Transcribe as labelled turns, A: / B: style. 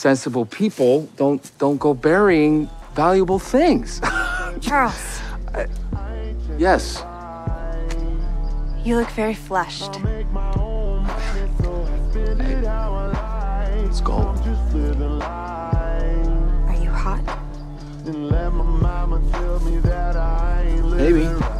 A: sensible people don't go burying valuable things.
B: Charles.
A: Yes.
B: You look very flushed.
A: Hey, let's go.
B: Are you hot?
A: Maybe.